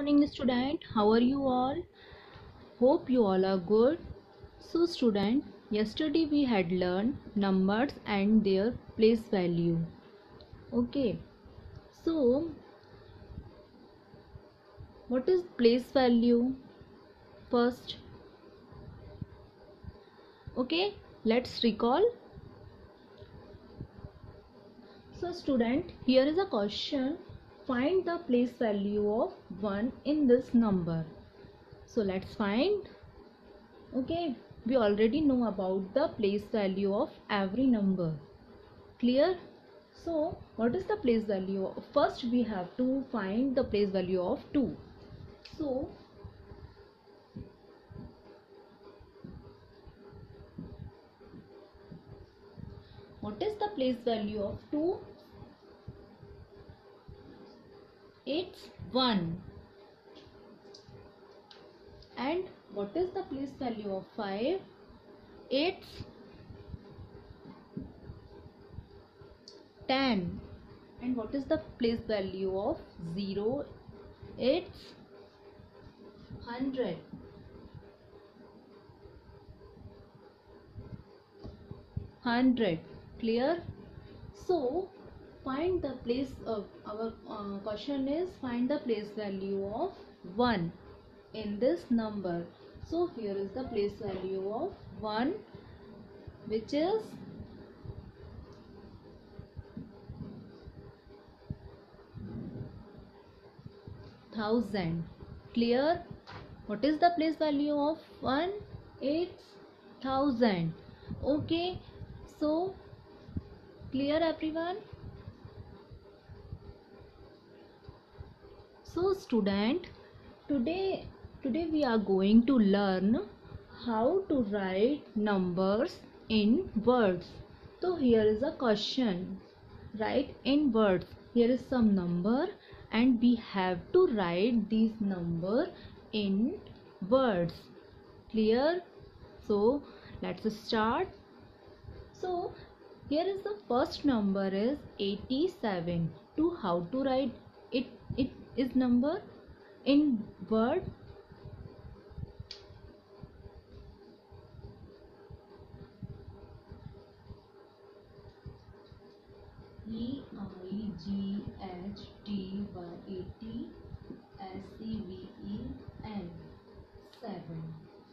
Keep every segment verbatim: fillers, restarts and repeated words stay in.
morning student, how are you all? Hope you all are good. So student, yesterday we had learned numbers and their place value. Okay, so what is place value? First, okay, let's recall. So student, here is a question. Find the place value of one in this number. So let's find. Okay, we already know about the place value of every number. Clear? So what is the place value of, first we have to find the place value of two. So what is the place value of two? It's one. And what is the place value of five? It's ten. And what is the place value of zero? It's one hundred. one hundred. Clear? So find the place of our uh, question is find the place value of one in this number. So here is the place value of one, which is thousand. Clear? What is the place value of one? It's thousand. Okay, so clear everyone? So student, today today we are going to learn how to write numbers in words. So here is a question. Write in words. Here is some number and we have to write these number in words. Clear? So let's start. So here is the first number is eighty-seven. To how to write it? It is number in word. E I G H T Y eighty S C V E N seven.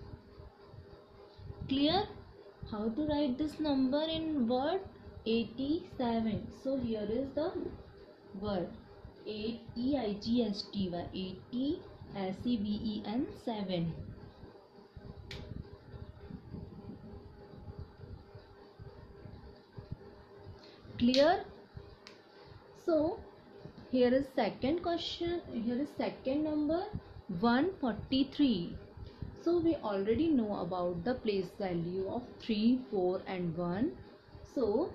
Clear? How to write this number in word? eighty-seven. So here is the word eight E I G H T Y eighty S C V E N seven. Clear? So here is second question. Here is second number one forty-three. So we already know about the place value of three, four and one. So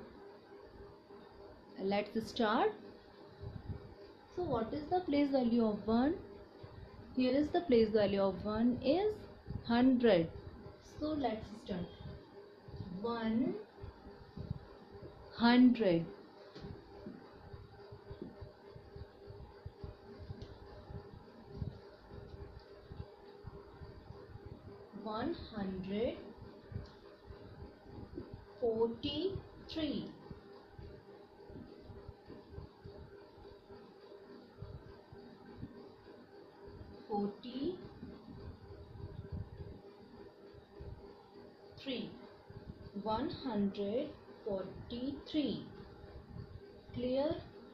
let's start. So what is the place value of one? Here is the place value of one is one hundred. So let's start. one hundred. one hundred forty-three. forty-three. one hundred forty-three. Clear?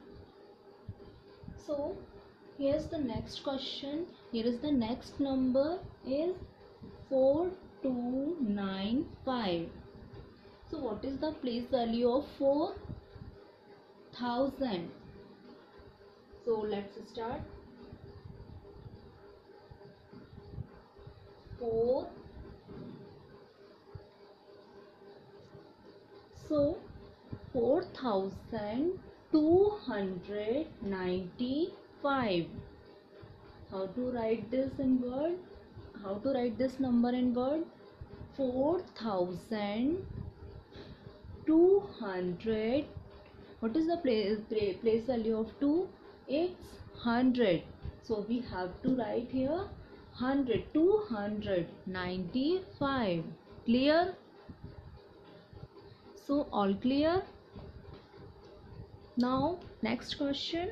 So here's the next question. Here is the next number is four two nine five. So what is the place value of four? Thousand. So let's start. four. So four thousand two hundred ninety-five. How to write this in word? How to write this number in word? four thousand two hundred. What is the place, place value of two? It's one hundred. So we have to write here one hundred, two hundred ninety-five. Clear? So all clear? Now next question.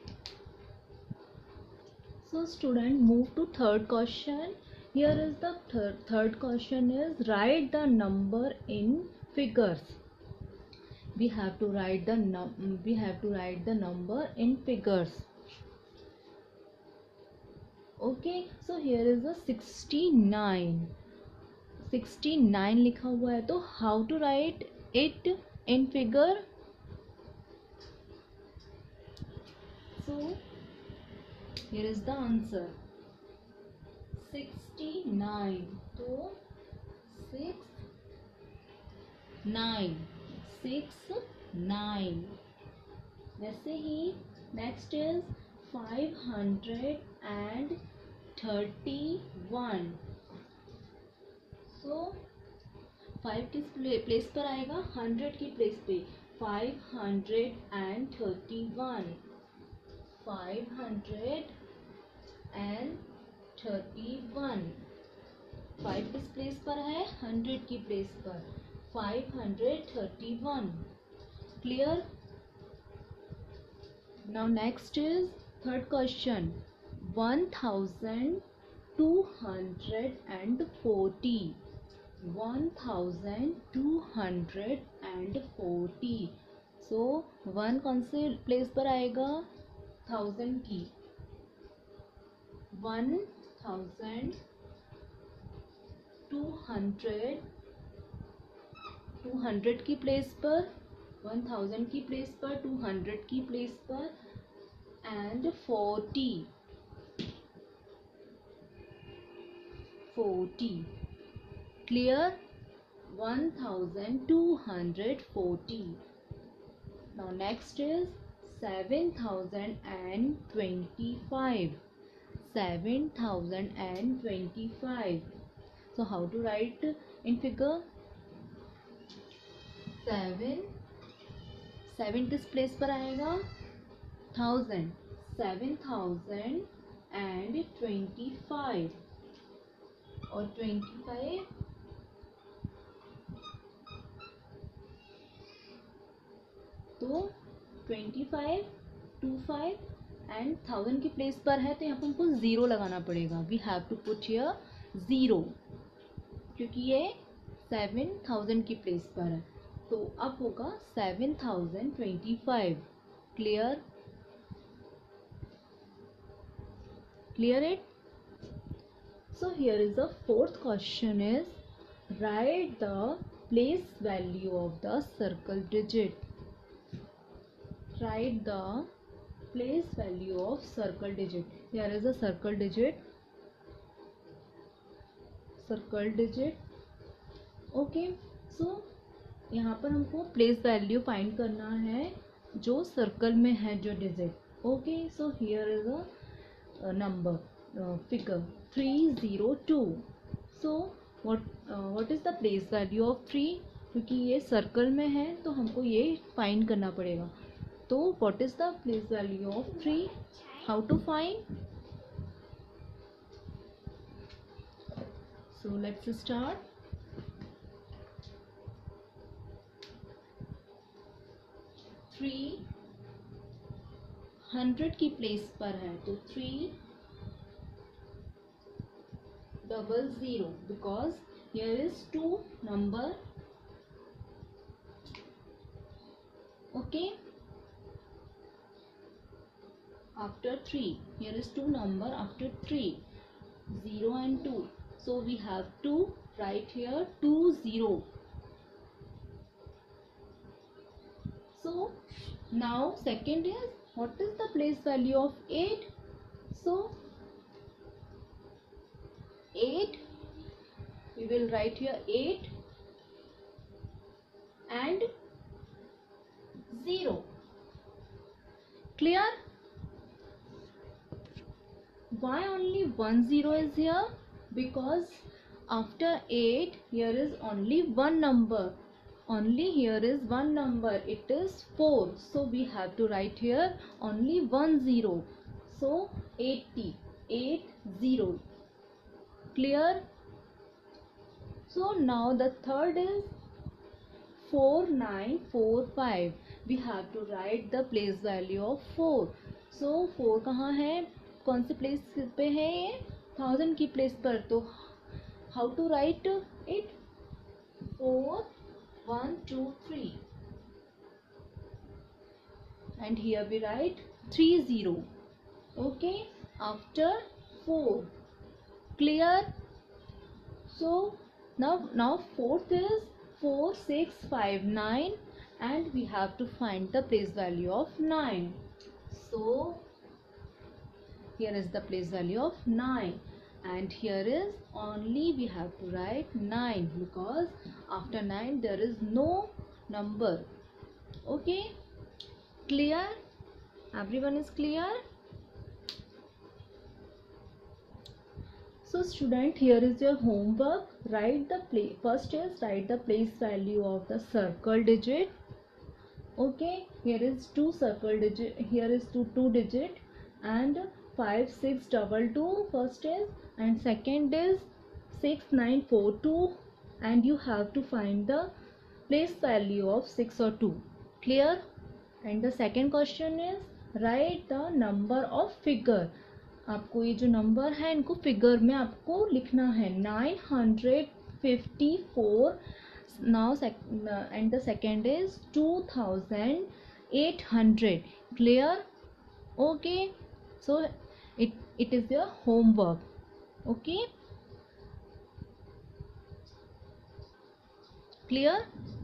So student, move to third question. Here is the third third question is write the number in figures. We have to write the num we have to write the number in figures. Okay, so here is the sixty-nine. sixty-nine लिखा हुआ है, तो how to write it in figure? So here is the answer. sixty-nine. तो six nine six nine. वैसे ही next is five hundred and thirty-one. So five किस place पर आएगा? hundred की प्लेस पे five hundred and thirty-one. five hundred and thirty-one. five किस place पर है? hundred की प्लेस पर five hundred thirty-one. Clear? Now next is third question. one thousand two hundred forty. one thousand two hundred forty. So one कौन से place पर आएगा? Thousand की. One thousand two hundred two hundred की place पर, one thousand की place पर, two hundred की प्लेस पर and forty. Forty. Clear? one thousand two hundred forty. Now next is seven thousand twenty-five. seven thousand twenty-five. So how to write in figure? seven. seven किस place पर आएगा? thousand. seven thousand twenty-five. और twenty-five तो twenty-five, twenty-five and thousand की place पर है, तो यहाँ पर हमको ज़ीरो लगाना पड़ेगा. We have to put here zero, क्योंकि ये सेवन थाउजेंड की प्लेस पर है. तो अब होगा seven thousand twenty five. Clear? Clear it? So here is the fourth question is write the place value of the circle digit. Write the place value of circle digit. Here is a circle digit. Circle digit. Okay. So यहाँ पर हमको place value find करना है जो circle में है जो digit. Okay. So here is a, a number uh, figure three zero two. So what uh, what is the place value of three? क्योंकि ये सर्कल में है तो हमको ये फाइंड करना पड़ेगा. तो what is the place value of three? How to find? So let's start. three hundred की प्लेस पर है तो three double zero, because here is two number. Okay. After three, here is two number after three, zero and two. So we have to write here two zero. So now second is what is the place value of eight? So eight, we will write here eight and zero. Clear? Why only one zero is here? Because after eight here is only one number. Only here is one number. It is four. So we have to write here only one zero. So eighty, eight zero. Clear? So now the third is four nine four five. We have to write the place value of four. So four कहाँ है, कौन से place पे है ये, thousand की place पर. तो how to write it? four one two three, and here we write three zero. Okay, after four. Clear? So now now fourth is four six five nine, and we have to find the place value of nine. So here is the place value of nine, and here is only we have to write nine, because after nine there is no number. Okay, clear? Everyone is clear? So student, here is your homework. Write the place. First is write the place value of the circle digit. Okay, here is two circle digit, here is two two digit, and five six double two first is, and second is six nine four two, and you have to find the place value of six or two. Clear? And the second question is write the number of figure. आपको ये जो number है इनको figure में आपको लिखना है. Nine hundred fifty four. Now and the second is two thousand eight hundred. Clear? Okay, so it it is your homework. Okay, clear?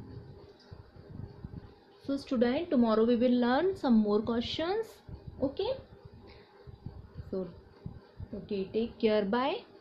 So student, tomorrow we will learn some more questions. Okay, so okay, take care, bye.